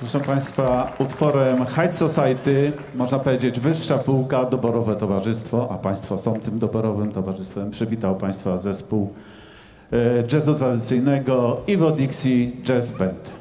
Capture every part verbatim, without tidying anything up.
Proszę Państwa, utworem High Society, można powiedzieć wyższa półka, doborowe towarzystwo, a Państwo są tym doborowym towarzystwem. Przywitał Państwa zespół e, jazzu tradycyjnego Iwo Dixie Jazz Band.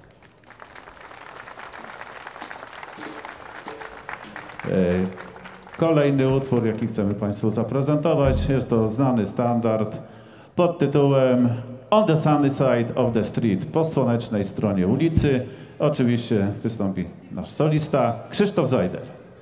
E, kolejny utwór, jaki chcemy Państwu zaprezentować, jest to znany standard pod tytułem On the Sunny Side of the Street, po słonecznej stronie ulicy. Oczywiście wystąpi nasz solista Krzysztof Zajder.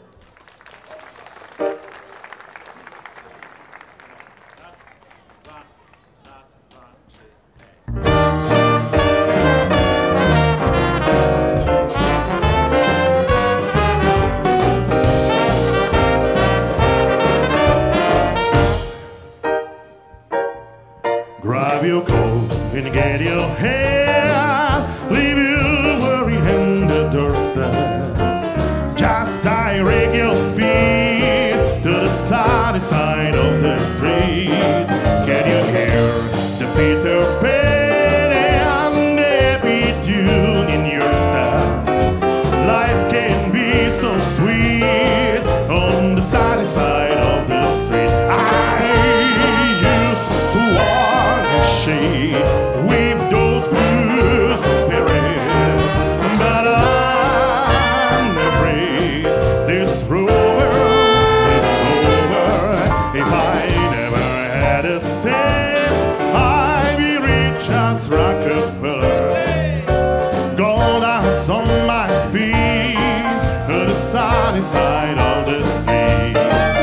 Grab your coat and get your hair, leave your worry in the doorstep. Just direct your feet to the sunny side of the street. Can you hear the Peter Pan and every tune in your step? Life can be so sweet on the sunny side of the street. I used to walk and shade with those blues buried, but I'm afraid this road is over. If I never had a cent, I'd be rich as Rockefeller. Gold dance on my feet to the sunny side of the street.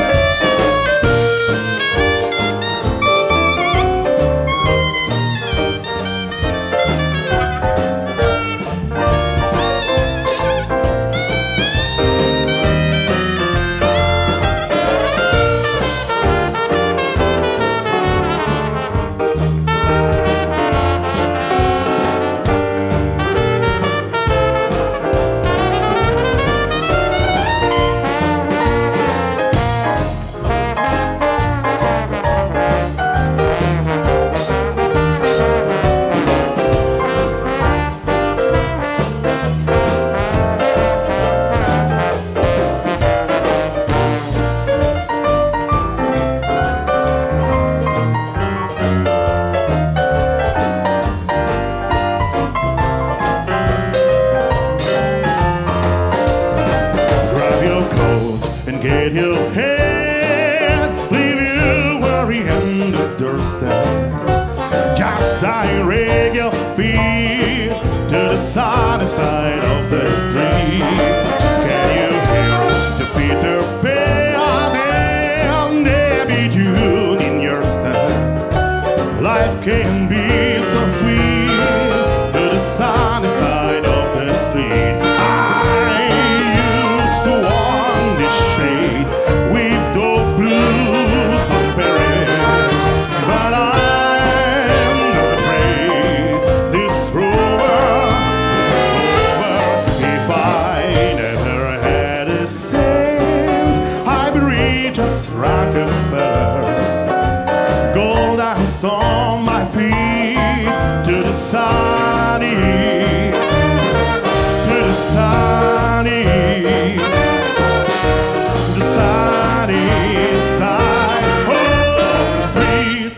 Get your head, leave your worry in the doorstep. Just direct your feet to the sunny side of the street. Can you hear the Peter Pan and every tune in your step? Life can be so sweet to the sunny side of the street. I used to want this shade with those blues buried, but I'm not afraid this road is over. If I never had a cent, I'd be rich as Rockefeller. Gold dance on my feet to the sunny, to the sunny, the sunny side of the street.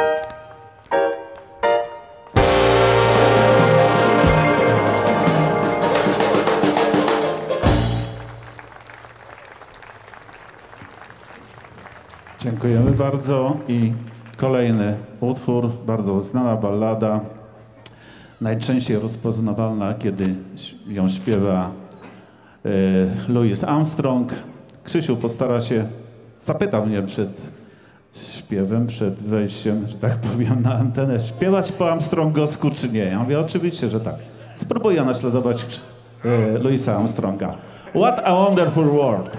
Dziękujemy bardzo i kolejny utwór, bardzo znana ballada, najczęściej rozpoznawalna, kiedy ją śpiewa e, Louis Armstrong. Krzysiu postara się, zapytał mnie przed śpiewem, przed wejściem, że tak powiem, na antenę, śpiewać po Armstrongowsku czy nie? Ja mówię, oczywiście, że tak. Spróbuję naśladować e, Louisa Armstronga. What a wonderful world!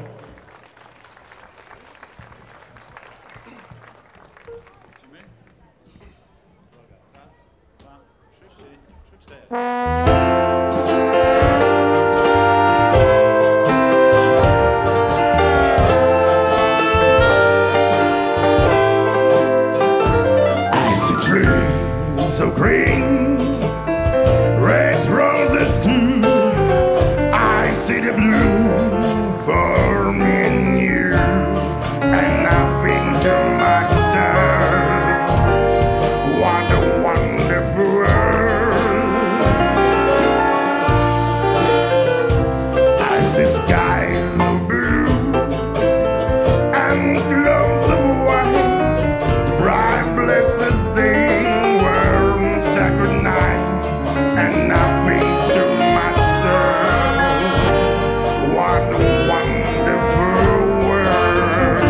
I see trees so green, red roses too. and gloves of white. The bright blessed day were sacred night, and I think to myself, what a wonderful world.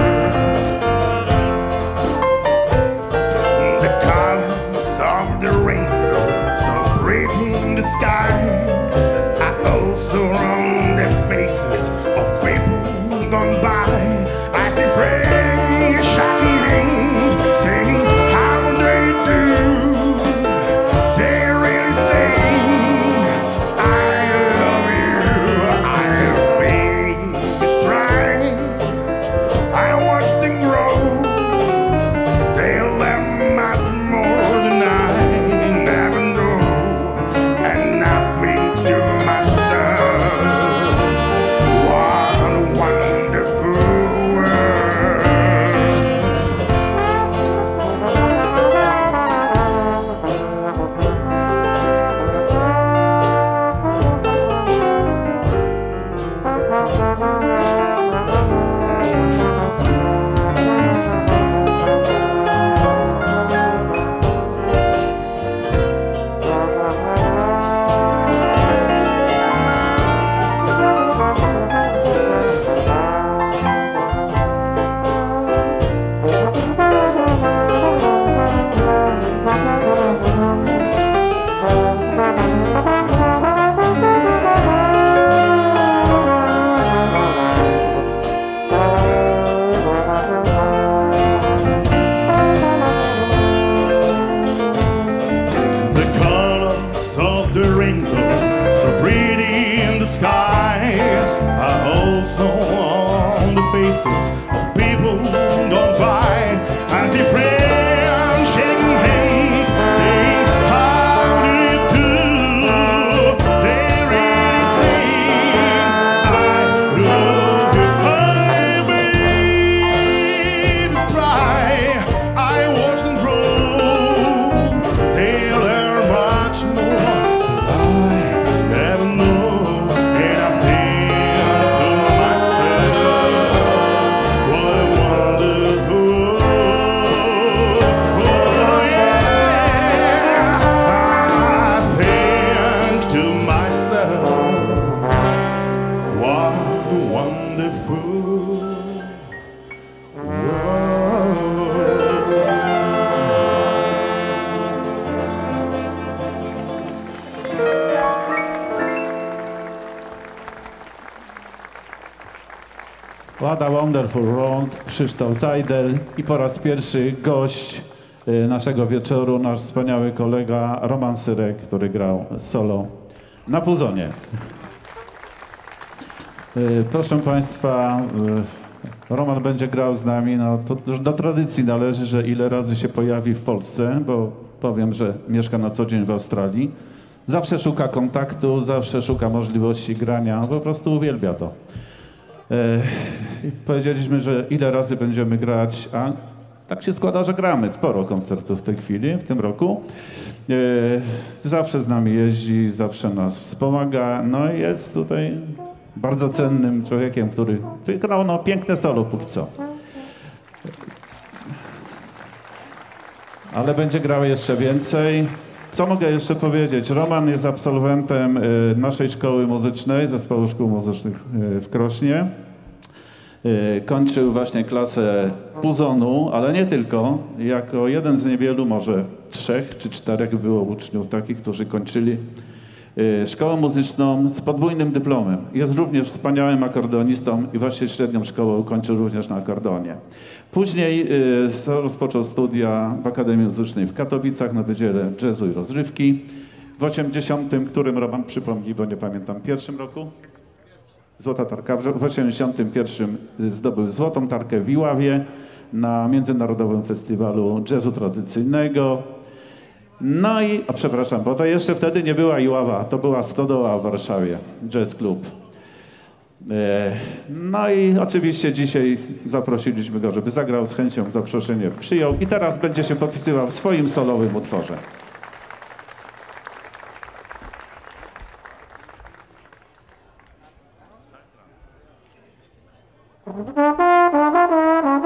The colors of the rainbow so pretty in the sky, I also run the faces of people gone by. I see friends shaking hands, saying how they do. They really saying I love you. I'll be this bright. I watch them grow. They learn much more than I never know. And I think to myself, what a wonderful world. The colors of the rainbow, so pretty in the sky, are also on the faces of people gone by. I see friends shaking hands, saying how do you do. They really say I love you. Hey, babies cry, I watch them grow. They learn much more than I never know. And I think to myself, what a wonderful world. Oh yeah, I think to myself, what a wonderful world. What a Wonderful World, Krzysztof Zajdel i po raz pierwszy gość y, naszego wieczoru, nasz wspaniały kolega Roman Syrek, który grał solo na puzonie. Y, Proszę Państwa, y, Roman będzie grał z nami, no to już do tradycji należy, że ile razy się pojawi w Polsce, bo powiem, że mieszka na co dzień w Australii. Zawsze szuka kontaktu, zawsze szuka możliwości grania, po prostu uwielbia to. I powiedzieliśmy, że ile razy będziemy grać, a tak się składa, że gramy sporo koncertów w tej chwili, w tym roku. Zawsze z nami jeździ, zawsze nas wspomaga, no i jest tutaj bardzo cennym człowiekiem, który wygrał no, piękne solo póki co. Ale będzie grał jeszcze więcej. Co mogę jeszcze powiedzieć? Roman jest absolwentem y, naszej szkoły muzycznej, Zespołu Szkół Muzycznych y, w Krośnie. Y, kończył właśnie klasę puzonu, ale nie tylko. Jako jeden z niewielu, może trzech czy czterech było uczniów takich, którzy kończyli y, szkołę muzyczną z podwójnym dyplomem. Jest również wspaniałym akordeonistą i właśnie średnią szkołę ukończył również na akordeonie. Później y, rozpoczął studia w Akademii Muzycznej w Katowicach na Wydziale Jazzu i Rozrywki. W osiemdziesiątym, którym Roman przypomni, bo nie pamiętam, pierwszym roku? Złota Tarka. W osiemdziesiątym pierwszym zdobył Złotą Tarkę w Iławie na Międzynarodowym Festiwalu Jazzu Tradycyjnego. No i, a przepraszam, bo to jeszcze wtedy nie była Iława, to była Stodoła w Warszawie, Jazz Club. No i oczywiście dzisiaj zaprosiliśmy go, żeby zagrał, z chęcią zaproszenie przyjął i teraz będzie się popisywał w swoim solowym utworze. Thank you.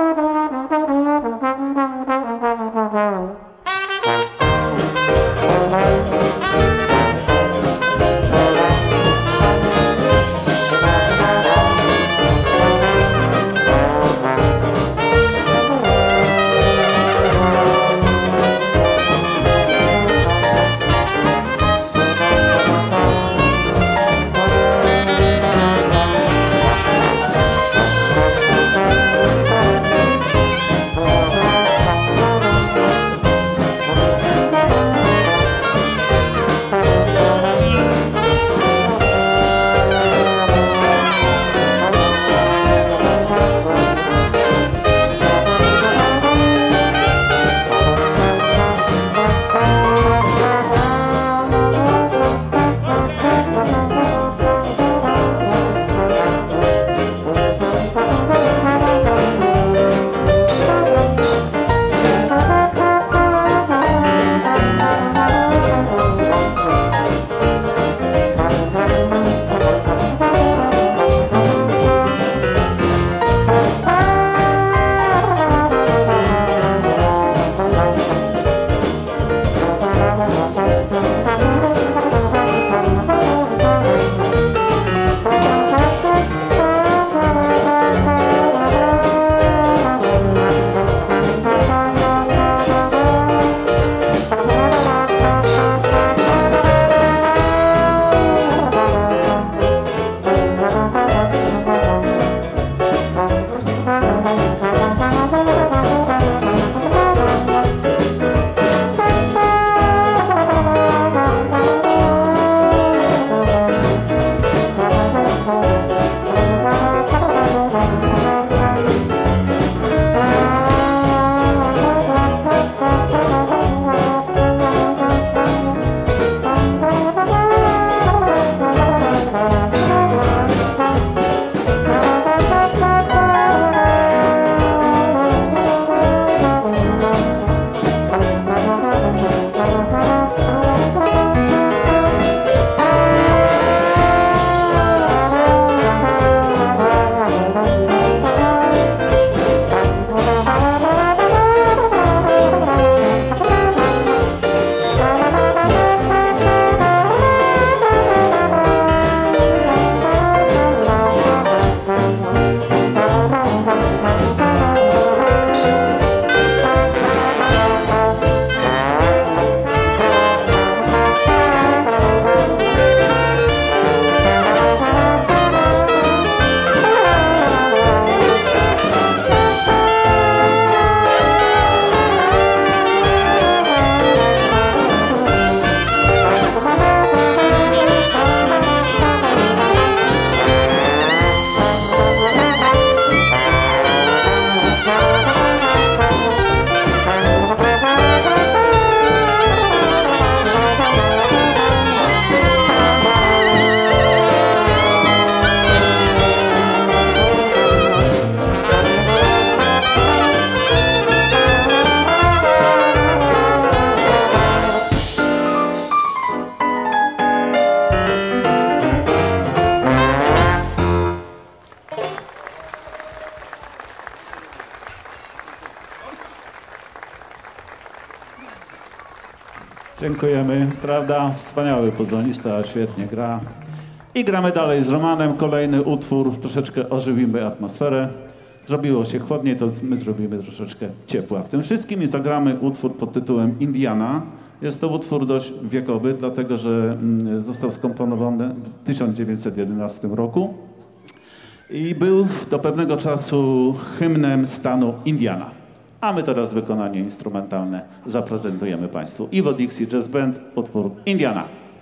Dziękujemy, prawda? Wspaniały pudzonista, świetnie gra. I gramy dalej z Romanem, kolejny utwór, troszeczkę ożywimy atmosferę. Zrobiło się chłodniej, to my zrobimy troszeczkę ciepła. W tym wszystkim i zagramy utwór pod tytułem Indiana. Jest to utwór dość wiekowy, dlatego że został skomponowany w tysiąc dziewięćset jedenastym roku i był do pewnego czasu hymnem stanu Indiana. A my teraz wykonanie instrumentalne zaprezentujemy Państwu. Iwo Dixie Jazz Band, utwór Indiana.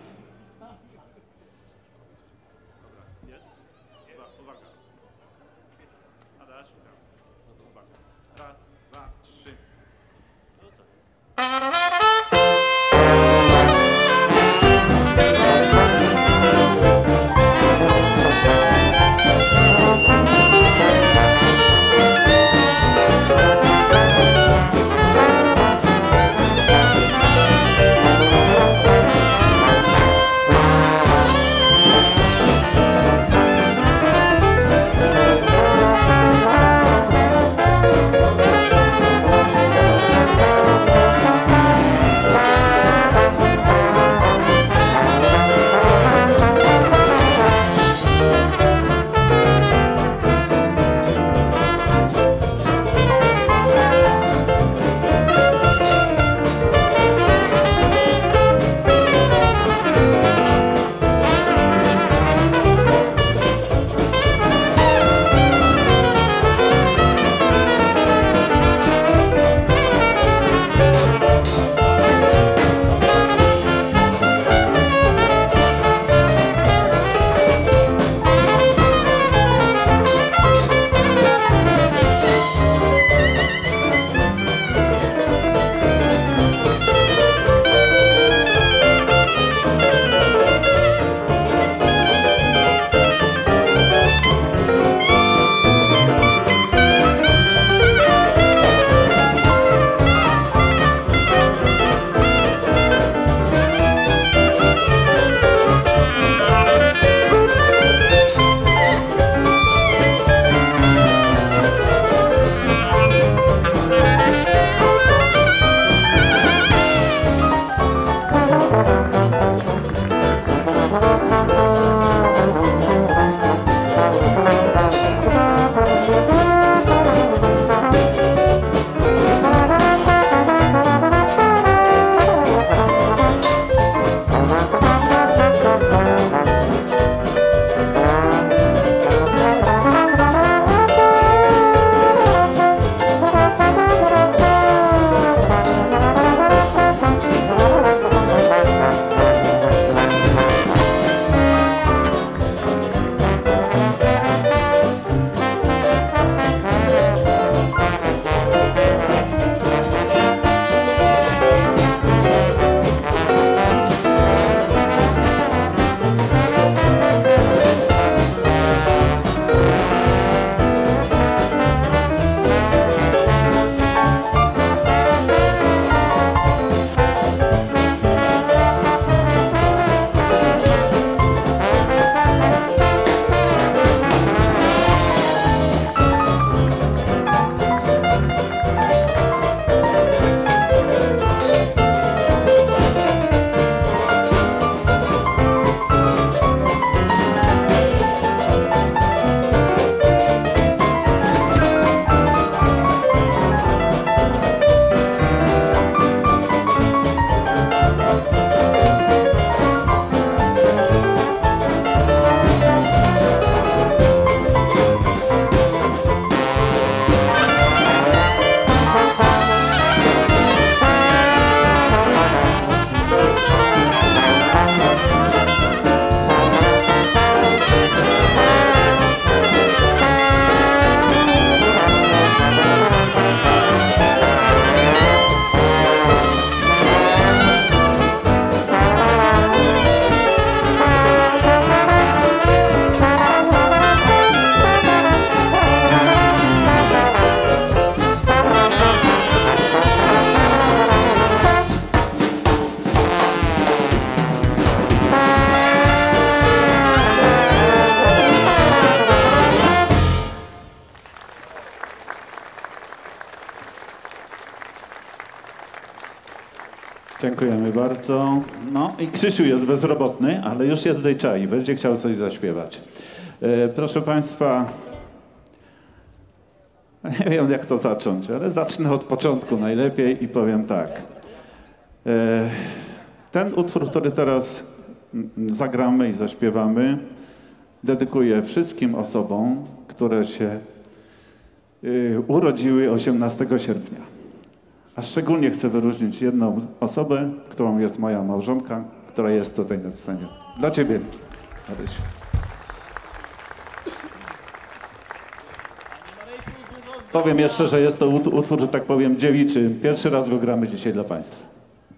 Raz, dwa, trzy. Thank you. Dziękujemy bardzo. No i Krzysiu jest bezrobotny, ale już się tutaj czai. Będzie chciał coś zaśpiewać. E, proszę Państwa, nie wiem jak to zacząć, ale zacznę od początku najlepiej i powiem tak. E, ten utwór, który teraz zagramy i zaśpiewamy, dedykuję wszystkim osobom, które się y, urodziły osiemnastego sierpnia. A szczególnie chcę wyróżnić jedną osobę, którą jest moja małżonka, która jest tutaj na scenie. Dla Ciebie, Marysiu. Powiem jeszcze, że jest to utwór, że tak powiem, dziewiczy. Pierwszy raz go gramy dzisiaj dla Państwa.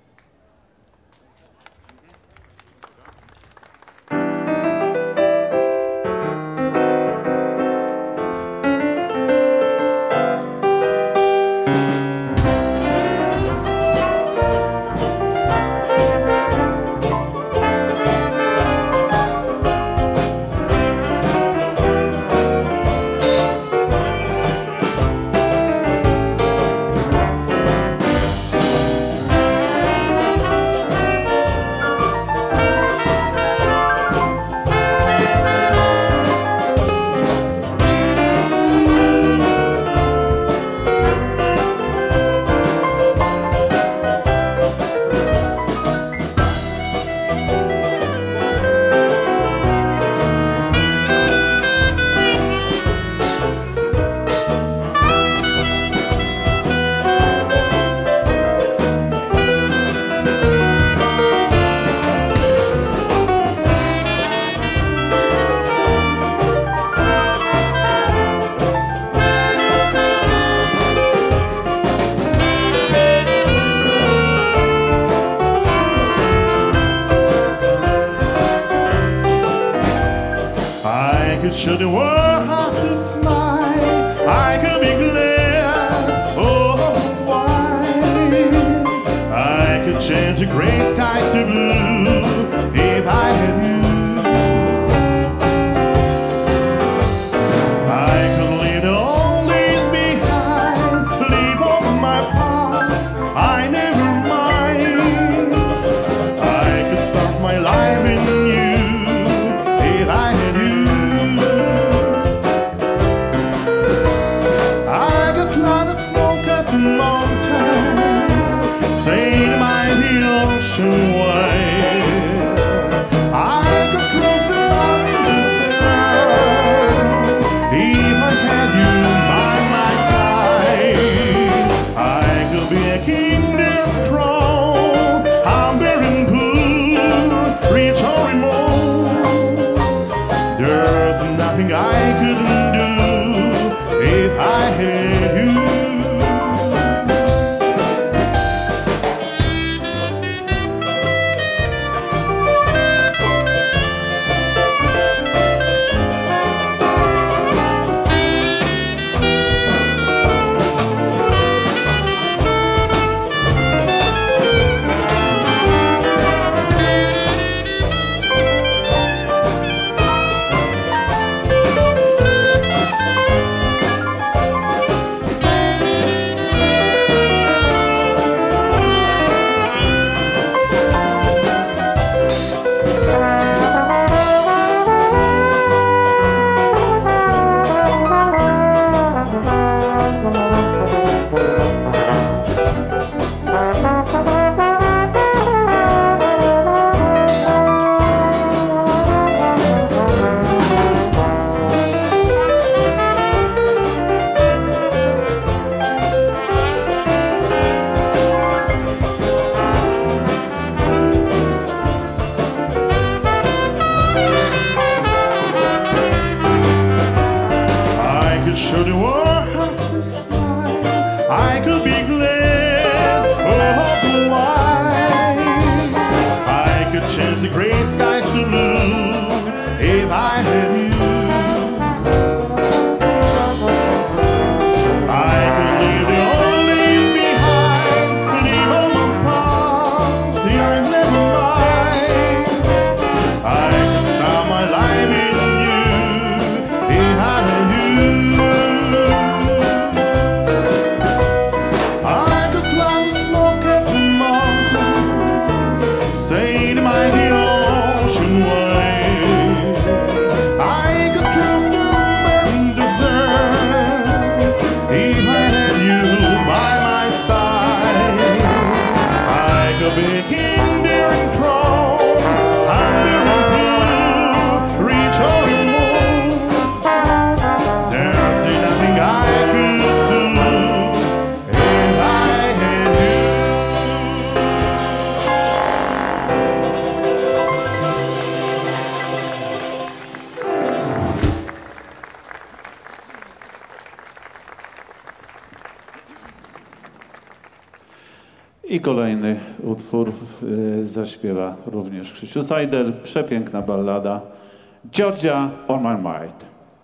Should the world have to smile, I could be glad. Oh, why? I could change the gray skies to blue if I had you. I could leave the old days behind, leave all my past, I never mind. I could start my life in you if I had you. Sail by the ocean wide, I could cross the mountains if I had you by my side. I could be a kingdom crown, humble and poor, rich or remote. There's nothing I couldn't do if I had you. Should the world have to smile, I could be glad. Oh, why? I could change the gray skies to blue if I had you. I could leave the old days behind, leave all my past, I never mind. I could start my life in you if I had you. I kolejny utwór y, zaśpiewa również Krzysiu Seidel. Przepiękna ballada Georgia on my mind.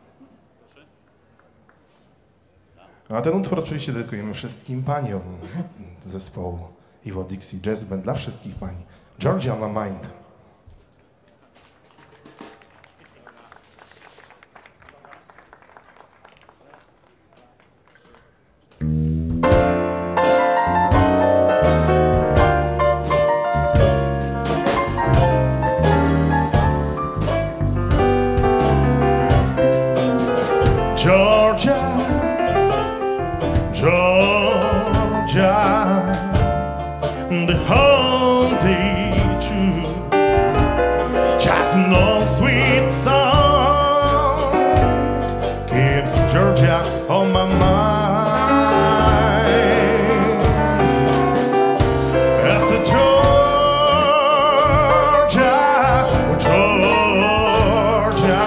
A ten utwór oczywiście dedykujemy wszystkim paniom zespołu Iwo Dixie Jazz Band, dla wszystkich pani. Georgia on my mind. Georgia, Georgia, the whole day through, just no sweet song keeps Georgia on my mind. As a Georgia, Georgia,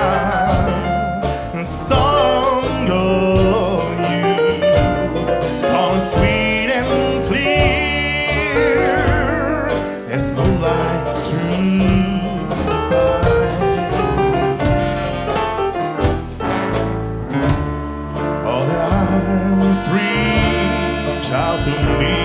song of you, all sweet and clear, there's no light through the all the arms reach out to me,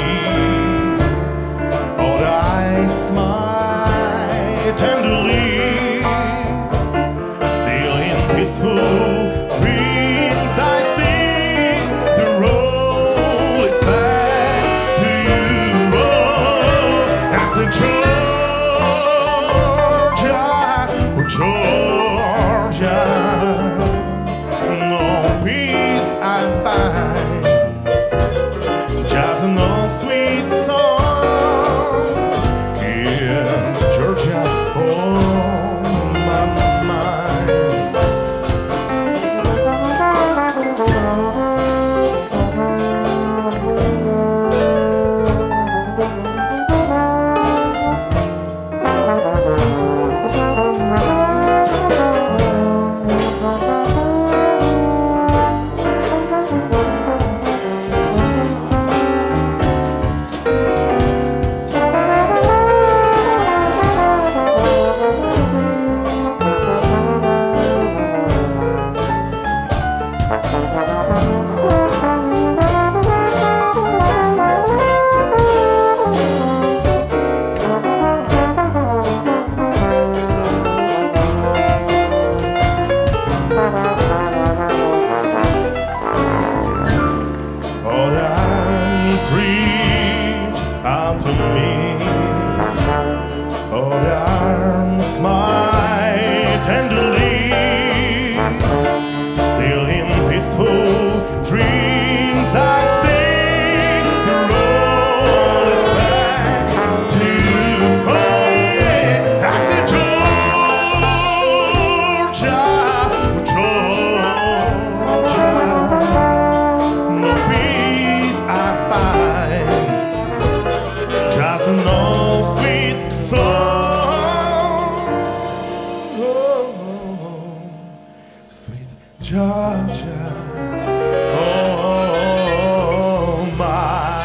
all the eyes smile tenderly, still in peaceful dreams I sing the roll it's back to you. Oh, as a Georgia, Georgia, no peace I find, just no sweet song keeps Georgia on my mind. All the arms reach out to me, all the arms smile tenderly, still in peaceful dreams I sing the roll is back to you. Oh yeah, I said Georgia, Georgia, no peace I find, just no sweet song. Oh, sweet Georgia, oh my,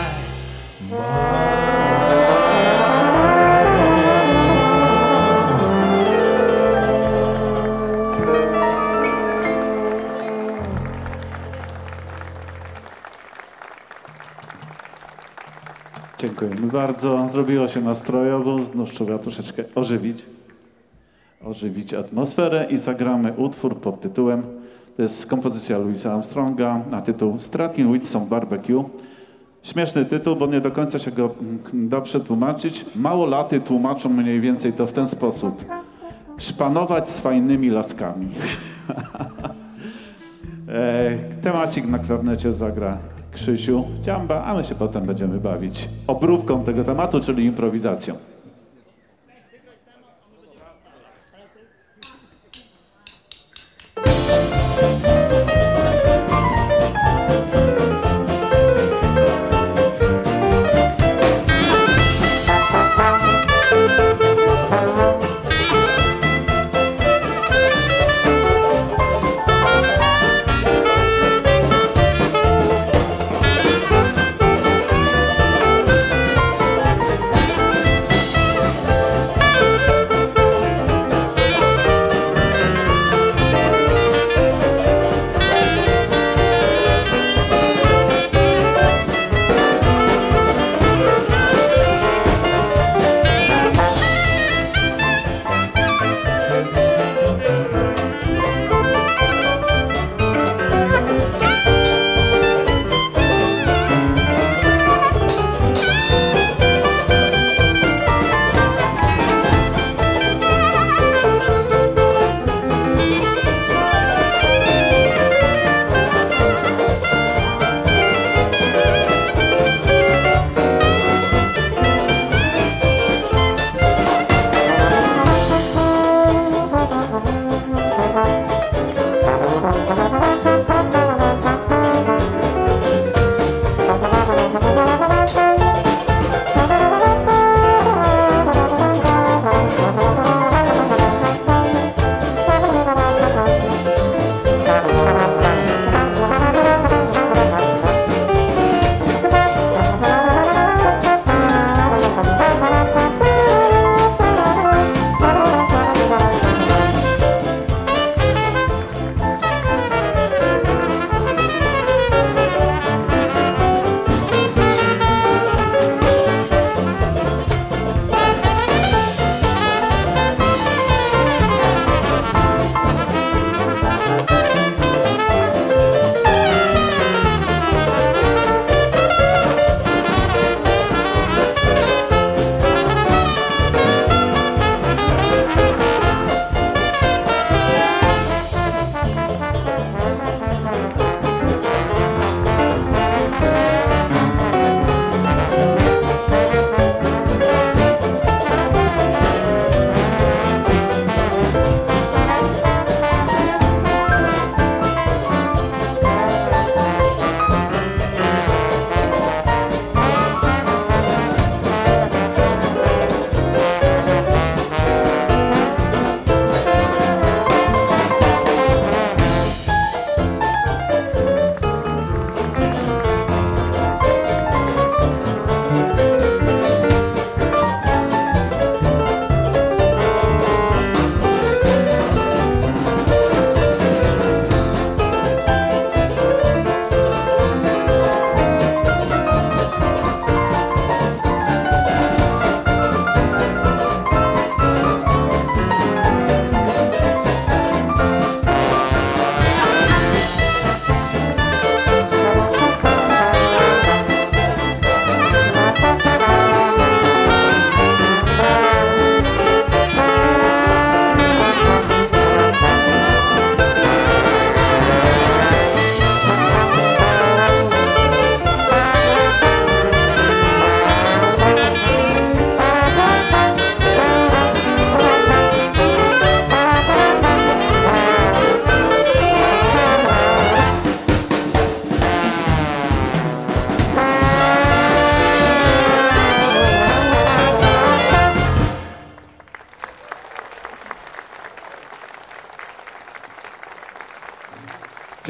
Dziękujemy bardzo. Zrobiło się nastrojowo. Znów trzeba troszeczkę ożywić, ożywić atmosferę i zagramy utwór pod tytułem, to jest kompozycja Louisa Armstronga na tytuł Strutting with Some Barbecue. Śmieszny tytuł, bo nie do końca się go da przetłumaczyć. Małolaty tłumaczą mniej więcej to w ten sposób. Szpanować z fajnymi laskami. e, temacik na klarnecie zagra Krzysiu Ciamba, a my się potem będziemy bawić obróbką tego tematu, czyli improwizacją.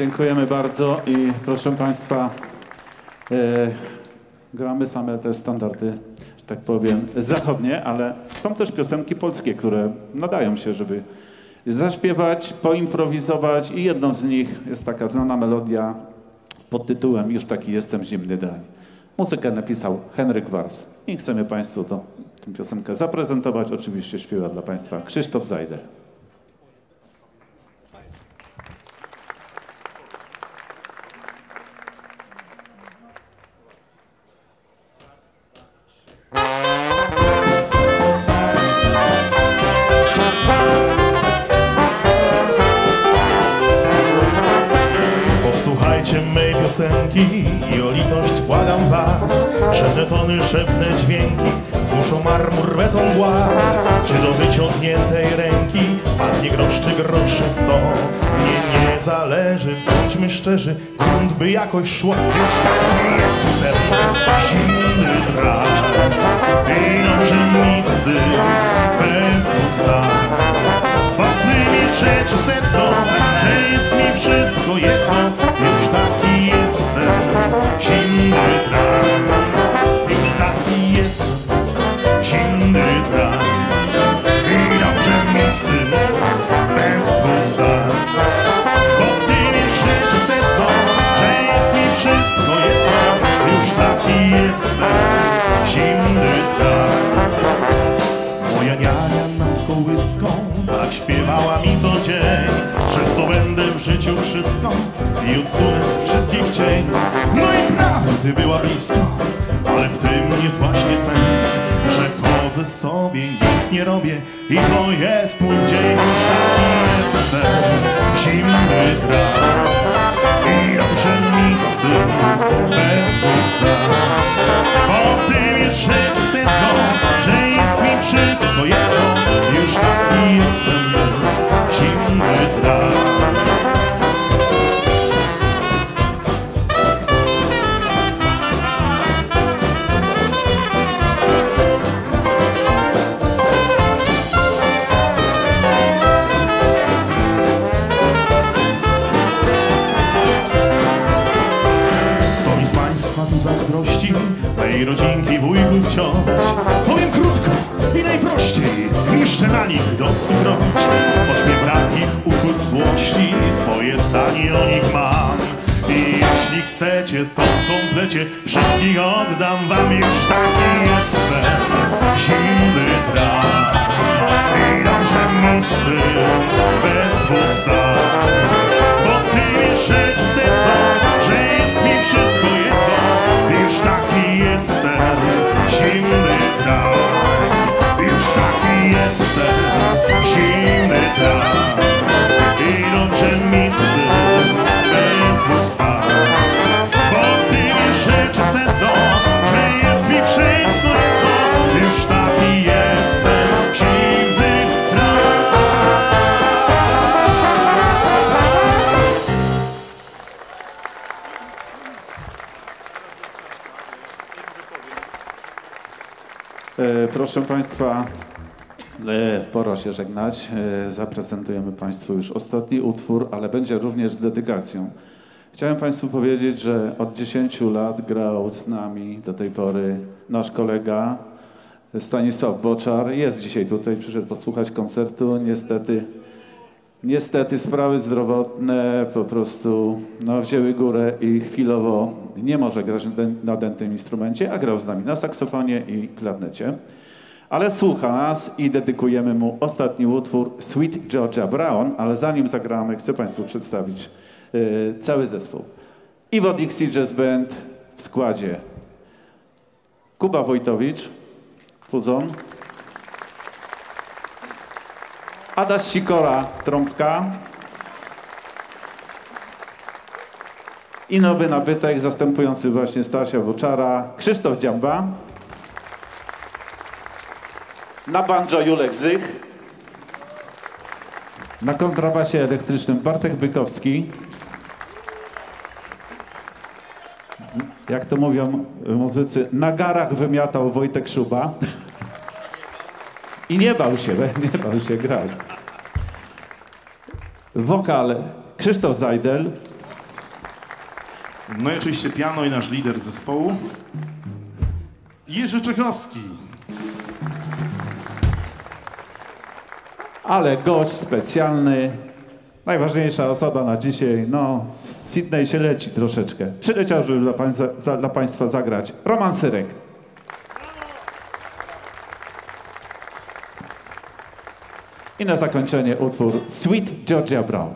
Dziękujemy bardzo i proszę Państwa, e, gramy same te standardy, że tak powiem, zachodnie, ale są też piosenki polskie, które nadają się, żeby zaśpiewać, poimprowizować i jedną z nich jest taka znana melodia pod tytułem Już taki jestem zimny drań. Muzykę napisał Henryk Wars i chcemy Państwu to, tę piosenkę zaprezentować. Oczywiście śpiewa dla Państwa Krzysztof Zajdel. Posłuchajcie mej piosenki i o litość błagam was. Szepne tony, szepne dźwięki zmuszą marmur, beton, głaz. Czy do wyciągniętej ręki wpadnie grosz czy groszy sto? Nie, nie zależy, bądźmy szczerzy, grunt by jakoś szło. Już taki jestem, zimny drań i dobrze misty, bez dwóch zdań. Bo w tym jest rzeczy sedno, że jest mi wszystko jedno. Już taki jestem, zimny drań. Już taki jestem, zimny drań. I dobrze mi z tym, bez dwóch zdań. Bo w tym jest rzeczy sedno, że jest mi wszystko jedno. Już taki jestem, zimny drań. Moja niania nad kołyską tak śpiewała mi co dzień, że zdobędę w życiu wszystko i odsunę wszystkich w cień. No i prawdy była blisko, ale w tym jest właśnie sen, że chodzę sobie, nic nie robię i to jest mój dzień. Już taki jestem, zimny drań i dobrze mi z tym, bez dwóch zdań. Bo w tym jest rzeczy sedno, że jest mi wszystko jedno. Już taki jestem, zimny drań. Kto mi z państwa tu zazdrości, mej rodzinki, wujków, cioć? Powiem krótko i najprościej, jeszcze na nich do stokroć. Choć mnie brak ich uczuć, złości, swoje zdanie o nich mam. I jeśli chcecie, to w komplecie wszystkich oddam wam. Już taki jestem, zimny drań i dobrze mi z tym, bez dwóch zdań. Bo w tym jest rzeczy sedno, że jest mi wszystko jedno. Już taki jestem, zimny drań. Już taki jestem, zimny drań i dobrze mi z tym, bez dwóch zdań. Bo w tym jest rzeczy sedno, że jest mi wszystko jedno. Już taki jestem, zimny drań. E, proszę Państwa, e, pora się żegnać. E, zaprezentujemy Państwu już ostatni utwór, ale będzie również z dedykacją. Chciałem Państwu powiedzieć, że od dziesięciu lat grał z nami do tej pory nasz kolega Stanisław Boczar. Jest dzisiaj tutaj, przyszedł posłuchać koncertu. Niestety, niestety sprawy zdrowotne po prostu no, wzięły górę i chwilowo nie może grać na tym instrumencie, a grał z nami na saksofonie i klarnecie. Ale słucha nas i dedykujemy mu ostatni utwór Sweet Georgia Brown, ale zanim zagramy, chcę Państwu przedstawić yy, cały zespół. Iwo Dixie Jazz Band w składzie Kuba Wojtowicz, fuzon, Adaś Sikora, trąbka i nowy nabytek zastępujący właśnie Stasia Boczara, Krzysztof Dziamba. Na banjo Julek Zych. Na kontrabasie elektrycznym Bartek Bykowski. Jak to mówią muzycy, na garach wymiatał Wojtek Szuba. I nie bał się, nie bał się grać. Wokal Krzysztof Zajdel. No i oczywiście piano i nasz lider zespołu, Jerzy Czechowski. Ale gość specjalny, najważniejsza osoba na dzisiaj, no z Sydney się leci troszeczkę. Przyleciał, żeby dla państwa, za, dla państwa zagrać Roman Syrek. I na zakończenie utwór Sweet Georgia Brown.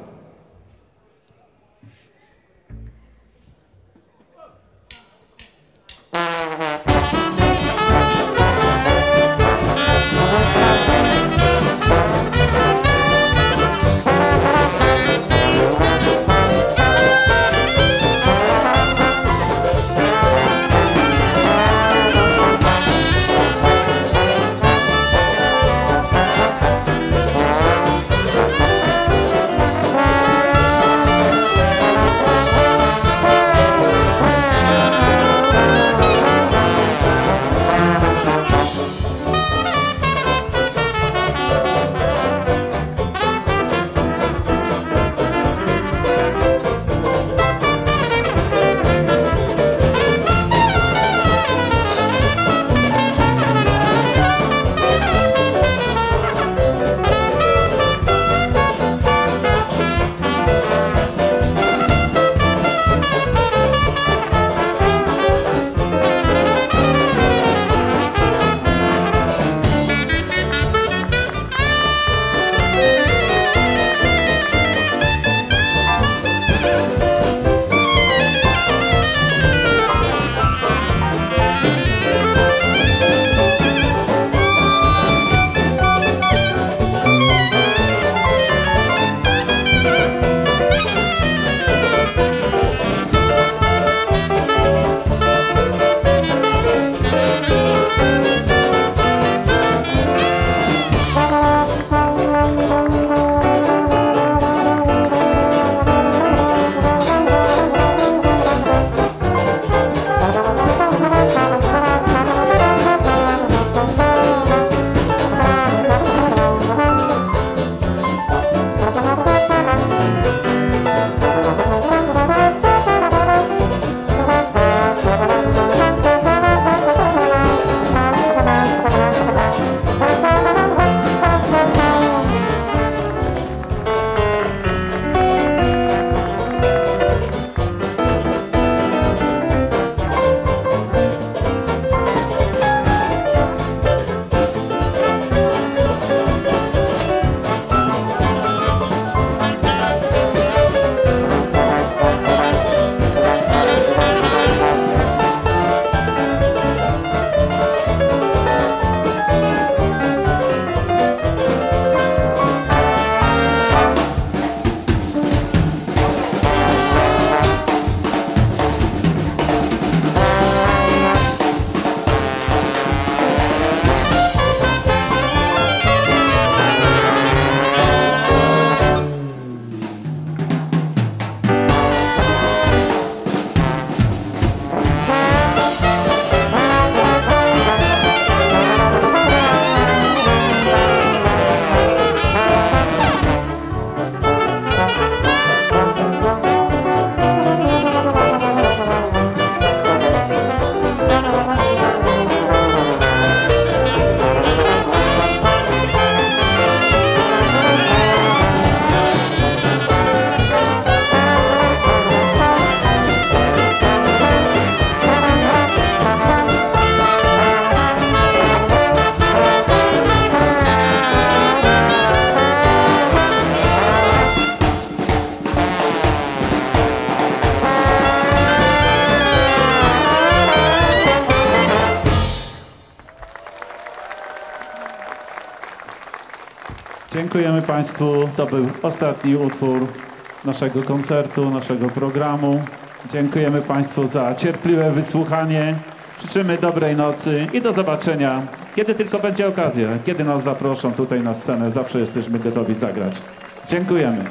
Dziękujemy Państwu. To był ostatni utwór naszego koncertu, naszego programu. Dziękujemy Państwu za cierpliwe wysłuchanie. Życzymy dobrej nocy i do zobaczenia, kiedy tylko będzie okazja. Kiedy nas zaproszą tutaj na scenę, zawsze jesteśmy gotowi zagrać. Dziękujemy.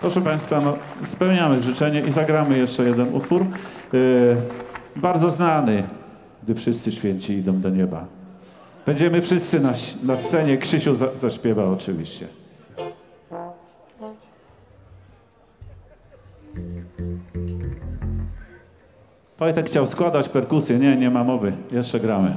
proszę Państwa, no, spełniamy życzenie i zagramy jeszcze jeden utwór. Yy, bardzo znany, gdy wszyscy święci idą do nieba. Będziemy wszyscy na, na scenie, Krzysiu za, zaśpiewa oczywiście. Wojtek chciał składać perkusję, nie, nie ma mowy, jeszcze gramy.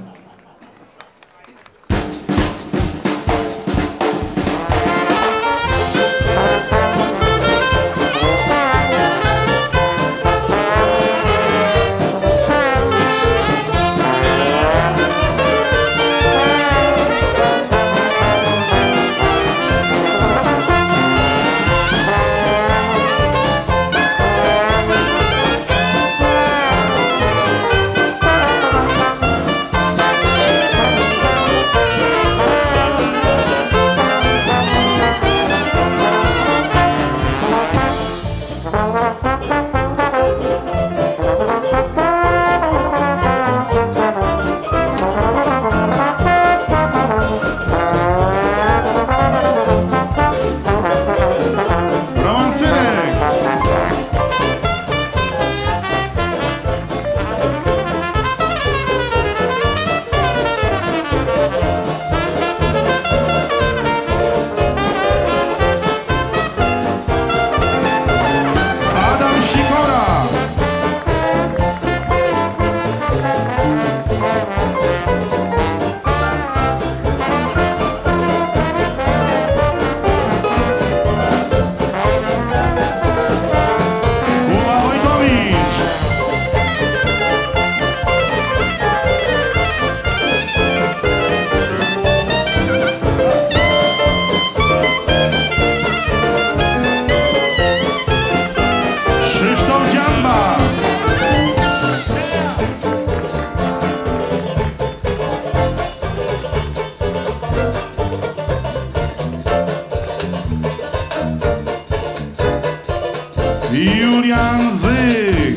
Julian Zyg.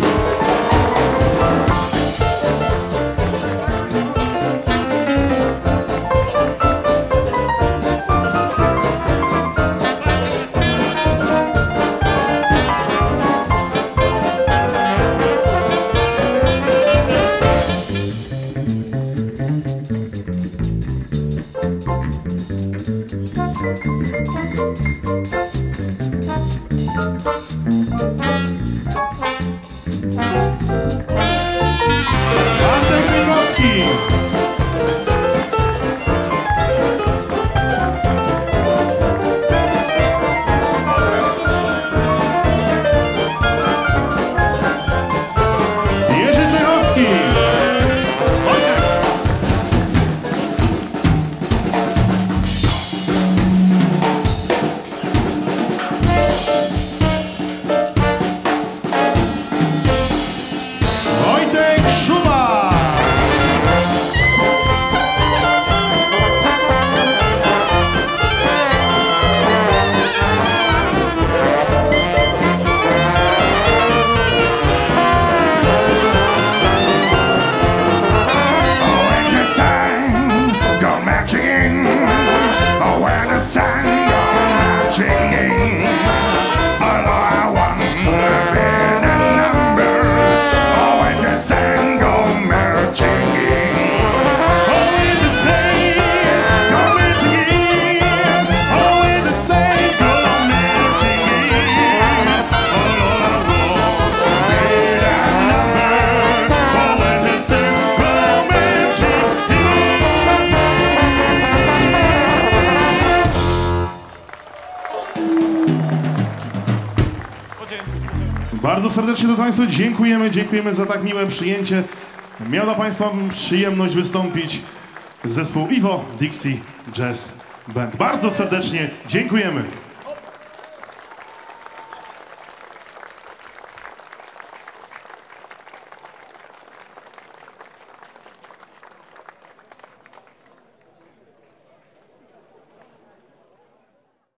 Bardzo serdecznie do Państwa dziękujemy, dziękujemy za tak miłe przyjęcie. Miał dla Państwa przyjemność wystąpić zespół Iwo Dixie Jazz Band. Bardzo serdecznie dziękujemy.